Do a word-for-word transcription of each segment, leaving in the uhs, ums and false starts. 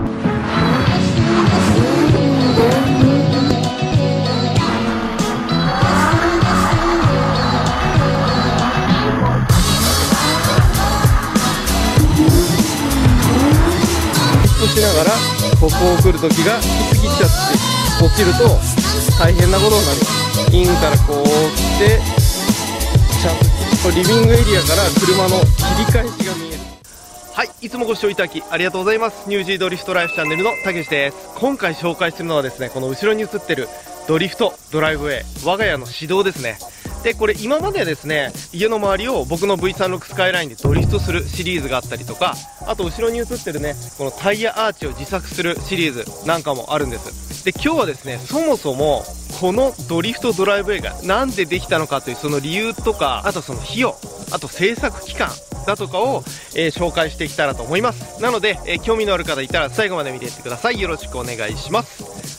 しながらここを来るときが来すぎちゃって落ちると大変なことになります。インからこう来てちゃんとリビングエリアから車の切り返しが見える。はい、いつもご視聴いただきありがとうございます。ニュージードリフトライフチャンネルのたけしです。今回紹介するのはですね、この後ろに映ってるドリフトドライブウェイ、我が家の指導ですね。でこれ今までですね、家の周りを僕の ブイさんじゅうろく スカイラインでドリフトするシリーズがあったりとか、あと後ろに映ってるねこのタイヤアーチを自作するシリーズなんかもあるんです。で今日はですね、そもそもこのドリフトドライブウェイがなんでできたのかというその理由とか、あとその費用、あと制作期間だとかを、えー、紹介していけたらと思います。なので、えー、興味のある方いたら最後まで見ていってください。よろしくお願いします。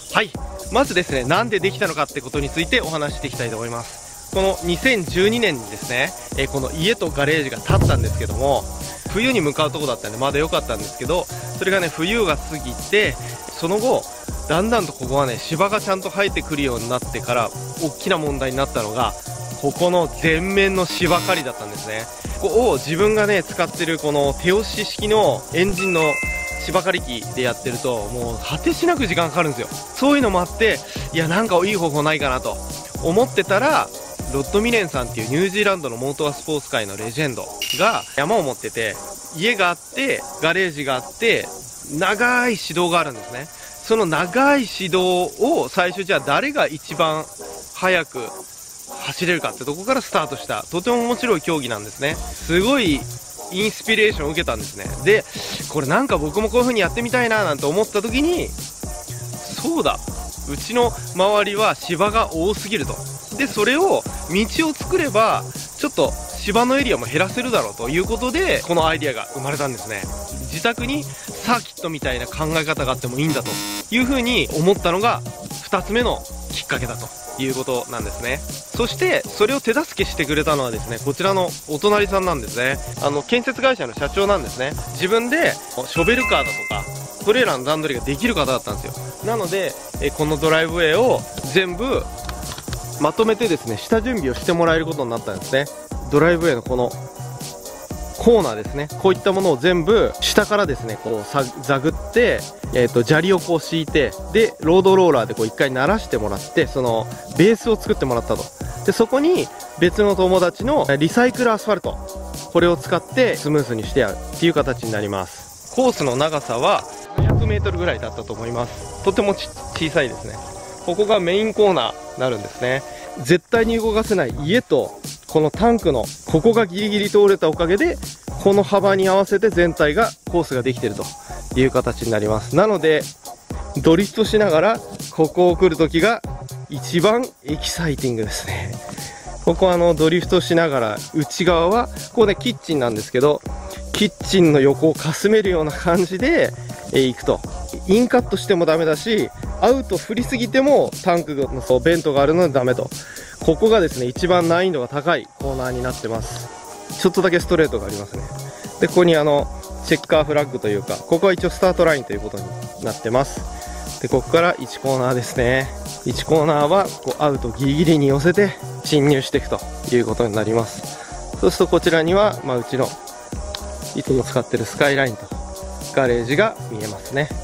はい、まずですね、なんでできたのかってことについてお話していきたいと思います。このにせんじゅうにねんにですね、えー、この家とガレージが建ったんですけども、冬に向かうとこだったんでまだ良かったんですけど、それがね冬が過ぎて、その後だんだんとここはね芝がちゃんと生えてくるようになってから大きな問題になったのが、ここの前面の芝刈りだったんですね。ここを自分がね使ってるこの手押し式のエンジンの芝刈り機でやってるともう果てしなく時間かかるんですよ。そういうのもあって、いやなんかいい方法ないかなと思ってたら、ロッドミレンさんっていうニュージーランドのモートースポーツ界のレジェンドが山を持ってて、家があってガレージがあって長い指導があるんですね。その長い指導を最初じゃあ誰が一番速く走れるかってとこからスタートしたとても面白い競技なんですね。すごいインスピレーションを受けたんですね。でこれなんか僕もこういう風にやってみたいななんて思った時に、そうだ、うちの周りは芝が多すぎると。でそれを道を作ればちょっと芝のエリアも減らせるだろうということで、このアイデアが生まれたんですね。自宅にサーキットみたいな考え方があってもいいんだという風に思ったのがふたつめのきっかけだということなんですね。そしてそれを手助けしてくれたのはですね、こちらのお隣さんなんですね。あの建設会社の社長なんですね。自分でショベルカーだとかトレーラーの段取りができる方だったんですよ。なのでえこのドライブウェイを全部まとめてですね、下準備をしてもらえることになったんですね。ドライブウェイのこのコーナーですね、こういったものを全部下からですねこうさざぐって、えー、と砂利をこう敷いて、でロードローラーでこう一回鳴らしてもらって、そのベースを作ってもらったと。でそこに別の友達のリサイクルアスファルト、これを使ってスムーズにしてやるっていう形になります。コースの長さはひゃくメートルぐらいだったと思います。とてもち小さいですね。ここがメインコーナーになるんですね。絶対に動かせない家とこのタンクのここがギリギリ通れたおかげで、この幅に合わせて全体がコースができているという形になります。なのでドリフトしながらここを来るときが一番エキサイティングですね。ここはあのドリフトしながら内側はここねキッチンなんですけど、キッチンの横をかすめるような感じで行くと、インカットしてもダメだし、アウト振りすぎてもタンクのそうベントがあるのでダメと。ここがですね一番難易度が高いコーナーになってます。ちょっとだけストレートがありますね。でここにあのチェッカーフラッグというか、ここは一応スタートラインということになってます。でここからいちコーナーですね。いちコーナーはこうアウトギリギリに寄せて進入していくということになります。そうするとこちらには、まあ、うちのいつも使ってるスカイラインとガレージが見えますね。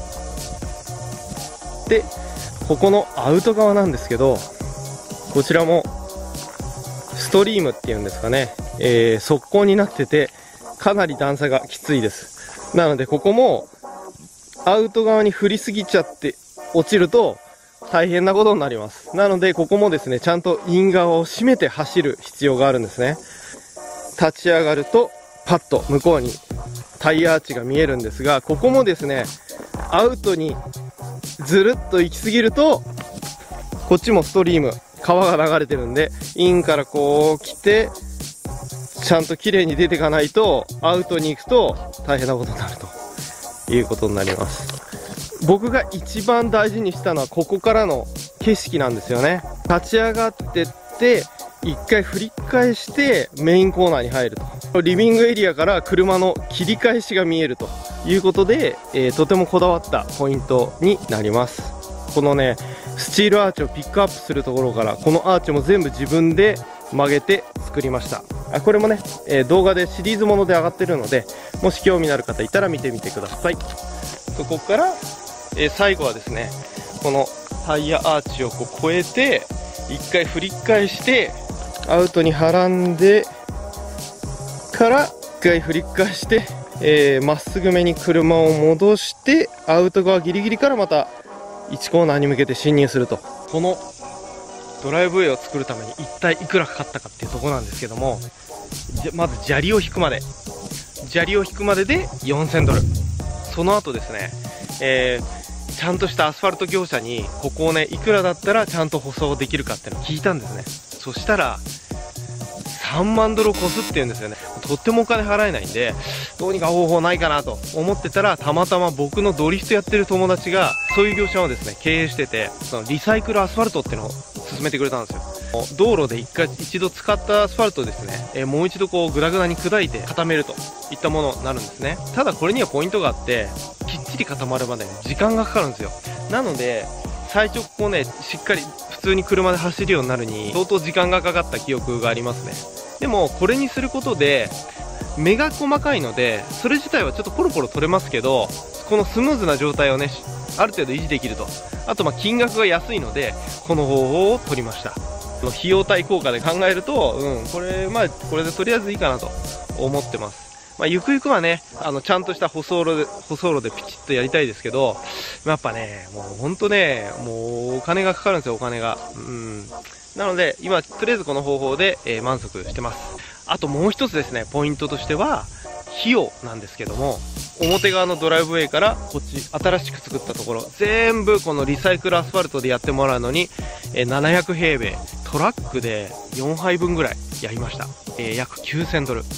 でここのアウト側なんですけど、こちらもストリームっていうんですかね、えー、側溝になっててかなり段差がきついです。なのでここもアウト側に振りすぎちゃって落ちると大変なことになります。なのでここもですねちゃんとイン側を締めて走る必要があるんですね。立ち上がるとパッと向こうにタイヤアーチが見えるんですが、ここもですねアウトにずるっと行き過ぎると、こっちもストリーム川が流れてるんで、インからこう来てちゃんと綺麗に出ていかないとアウトに行くと大変なことになるということになります。僕が一番大事にしたのはここからの景色なんですよね。立ち上がってって一回振り返してメインコーナーに入ると。 リビングエリアから車の切り返しが見えるということで、えー、とてもこだわったポイントになります。このねスチールアーチをピックアップするところから、このアーチも全部自分で曲げて作りました。あこれもね、えー、動画でシリーズもので上がってるので、もし興味のある方いたら見てみてください。そこから、えー、最後はですね、このタイヤアーチをこう越えていっかい振り返してアウトにはらんでからいっかい振り返して、えー、まっすぐめに車を戻してアウト側ギリギリからまたいちコーナーに向けて進入すると。このドライブウェイを作るために一体いくらかかったかっていうところなんですけども、じゃまず砂利を引くまで砂利を引くまででよんせんドル。その後ですね、えー、ちゃんとしたアスファルト業者にここをねいくらだったらちゃんと舗装できるかっていうのを聞いたんですね。そしたらさんまんドルを超すっていうんですよね。とってもお金払えないんで、どうにか方法ないかなと思ってたら、たまたま僕のドリフトやってる友達がそういう業者をですね経営してて、そのリサイクルアスファルトっていうのを勧めてくれたんですよ。道路で一回一度使ったアスファルトですね、えー、もう一度こうグラグラに砕いて固めるといったものになるんですね。ただこれにはポイントがあって、きっちり固まるまでに時間がかかるんですよ。なので最初こうねしっかり普通に車で走るようになるに相当時間がかかった記憶がありますね。でもこれにすることで目が細かいので、それ自体はちょっとポロポロ取れますけど、このスムーズな状態をねある程度維持できると。あとまあ金額が安いのでこの方法を取りました。費用対効果で考えると、うん、これまあこれでとりあえずいいかなと思ってます。まあ、ゆくゆくはね、あのちゃんとした舗装路で舗装路でピチッとやりたいですけど、やっぱねもうほんとねもうお金がかかるんですよ、お金が。うんなので今とりあえずこの方法で、えー、満足してます。あともう一つですね、ポイントとしては費用なんですけども、表側のドライブウェイからこっち新しく作ったところ全部このリサイクルアスファルトでやってもらうのに、えー、ななひゃくへいべいトラックでよんはいぶんぐらいやりました。えー、約きゅうせんドル。はい、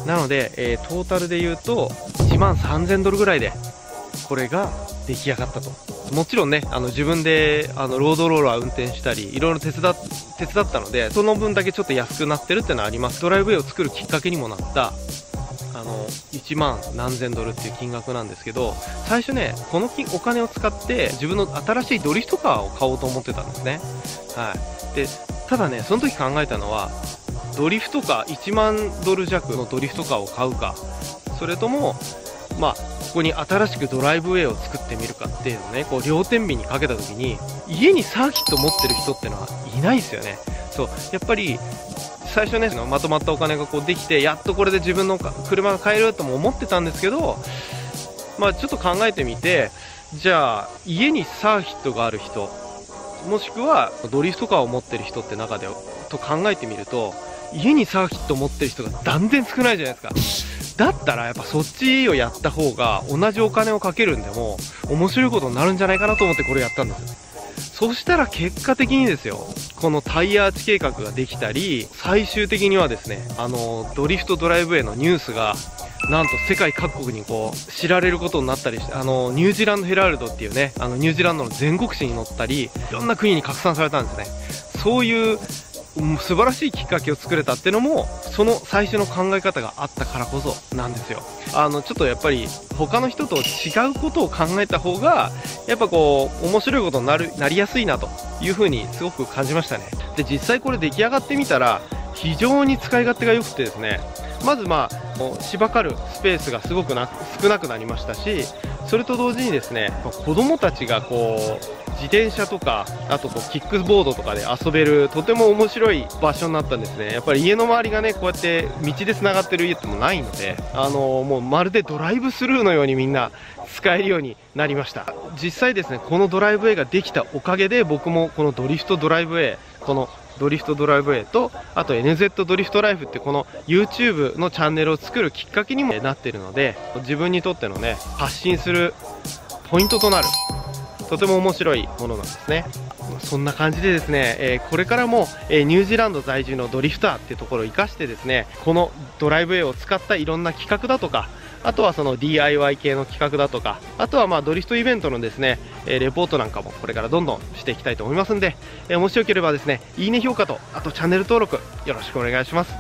なので、えー、トータルで言うといちまんさんぜんドルぐらいでこれが出来上がったと。もちろんねあの自分であのロードローラー運転したりいろいろ手伝っ手伝ったので、その分だけちょっと安くなってるってのはあります。ドライブウェイを作るきっかけにもなったあのいちまんなんぜんドルっていう金額なんですけど、最初ねこの金お金を使って自分の新しいドリフトカーを買おうと思ってたんですね。はい、でただねその時考えたのは、ドリフトカーいちまんドル弱のドリフトカーを買うか、それともまあここに新しくドライブウェイを作ってみるかっていうのをね、こう両天秤にかけた時に、家にサーキット持ってる人ってのはいないですよね。そうやっぱり最初ねまとまったお金がこうできて、やっとこれで自分の車が買えるとも思ってたんですけど、まあちょっと考えてみて、じゃあ家にサーキットがある人、もしくはドリフトカーを持ってる人って中でと考えてみると、家にサーキットを持ってる人が断然少ないじゃないですか。だったらやっぱそっちをやった方が同じお金をかけるんでも面白いことになるんじゃないかなと思ってこれやったんですよ。そしたら結果的にですよ、このタイヤアーチ計画ができたり、最終的にはですね、あのドリフトドライブウェイのニュースがなんと世界各国にこう知られることになったりして、あのニュージーランドヘラルドっていうね、あのニュージーランドの全国紙に載ったり、いろんな国に拡散されたんですね。そういう素晴らしいきっかけを作れたっていうのも、その最初の考え方があったからこそなんですよ。あのちょっとやっぱり他の人と違うことを考えた方がやっぱこう面白いことになるなりやすいなというふうにすごく感じましたね。で実際これ出来上がってみたら非常に使い勝手が良くてですね、まずまあ芝刈るスペースがすごくな少なくなりましたし、それと同時にですね、子供たちがこう自転車とかあとこうキックボードとかで遊べるとても面白い場所になったんですね。やっぱり家の周りがねこうやって道でつながってる家ってもないので、あのー、もうまるでドライブスルーのようにみんな使えるようになりました。実際ですね、このドライブウェイができたおかげで僕もこのドリフトドライブウェイ、このドリフトドライブウェイとあと エヌゼット ドリフトライフってこの YouTube のチャンネルを作るきっかけにもなっているので、自分にとってのね発信するポイントとなるとても面白いものなんですね。そんな感じでですね、えー、これからも、えー、ニュージーランド在住のドリフターっていうところを生かしてですね、このドライブウェイを使ったいろんな企画だとか、あとはその ディーアイワイ 系の企画だとか、あとはまあドリフトイベントのですね、えー、レポートなんかもこれからどんどんしていきたいと思いますんで、えー、もしよければですね、いいね評価とあとチャンネル登録よろしくお願いします。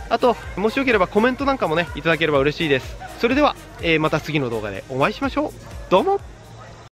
あともしよければコメントなんかもねいただければ嬉しいです。それでは、えーまた次の動画でお会いしましょう。どうも。